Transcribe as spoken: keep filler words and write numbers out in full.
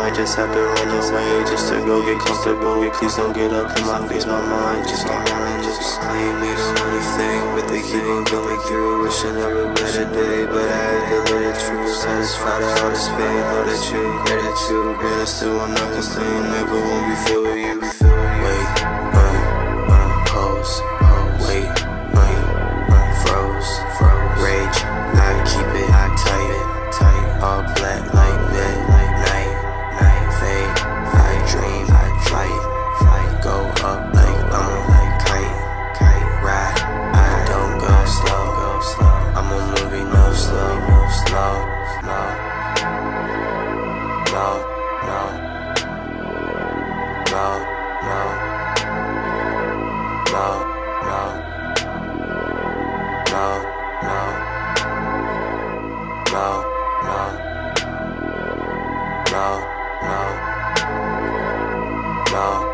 might just have to run away just to go get comfortable. Please don't get up in my face, my mind just got running loose. I ain't made a lot of things, but they keep on going through. Wishing I would better day, but I had to let it true. Satisfied out of space, know that you gratitude, but I still will not complain. Never won't be filled with you. Wait, wait, pose, wait, wait, froze, rage. I keep it tight, all black like midnight, fade. I dream, flight, go up like I'm a kite, ride. I don't go slow, I'm a movie, no slow, slow, slow, slow, slow, slow, slow, slow, slow, slow, slow. No, no, no, no, no.